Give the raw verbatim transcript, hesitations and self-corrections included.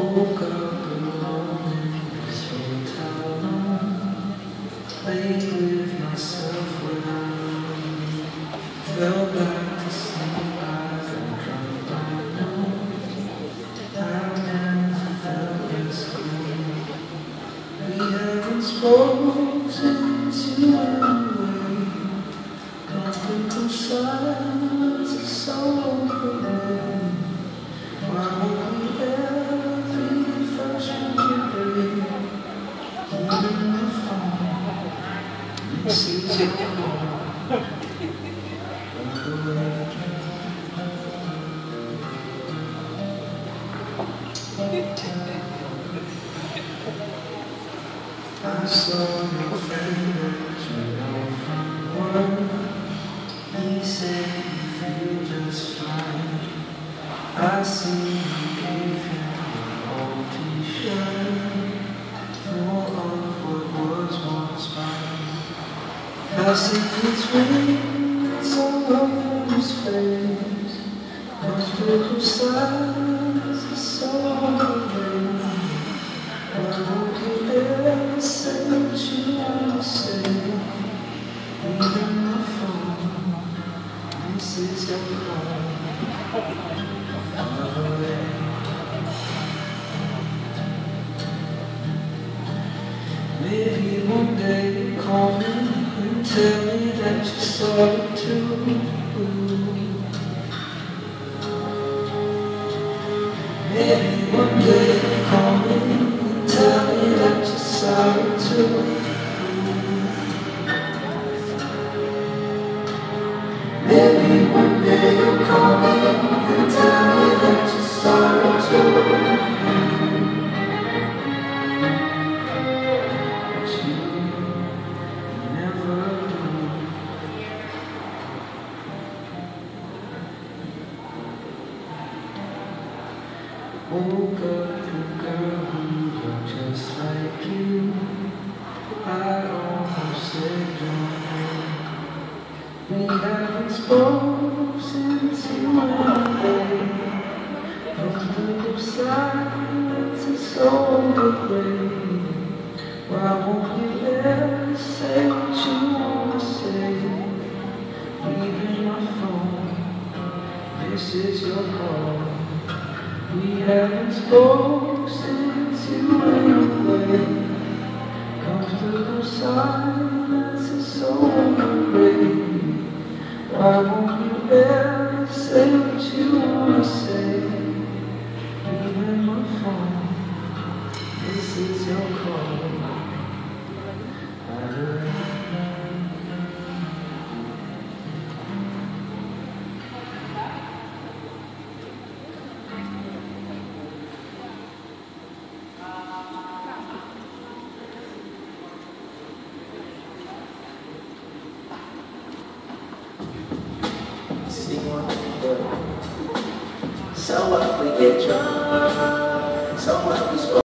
Woke up alone in this hotel room, played with myself when I fell back to sleep. I felt drunk by noon. I never felt this good. We haven't spoken to anyway. Comfortable silence is so overrated. Why won't we ever be the first one to break? Even the phone, this is your call. By the way, I saw your friend, you know from work. He said you feel just fine. I see you gave him an old t-shirt full of what was once mine. I see its rings all over his face. Comfortable silence is so overrated. Why won't you ever say what you want to say? Even my phone, this is your call. Maybe one day you call me and tell me that you saw it too. Maybe one day you call me and tell me that you saw it too. Maybe one day you call me and tell me that you saw it too. But you never do. Woke up to a girl who looked just like you. I almost said your name. We haven't spoken since you went away. Comfortable silence is so overrated. Why won't you ever say what you want to say? Even my phone, this is your call. We haven't spoken since you went away. Comfortable silence is so overrated. Why won't you ever say what you want to say? Even my phone, this is your call. So what we get drunk, so what we